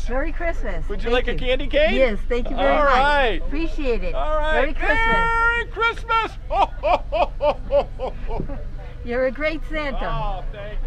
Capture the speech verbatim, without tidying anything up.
Merry Christmas. Would you Thank like a candy cane? Yes, thank you very All much. right. Appreciate it. All right. Merry Christmas. Merry Christmas! Ho, ho, ho, ho, ho, ho. You're a great Santa. Oh, thank you.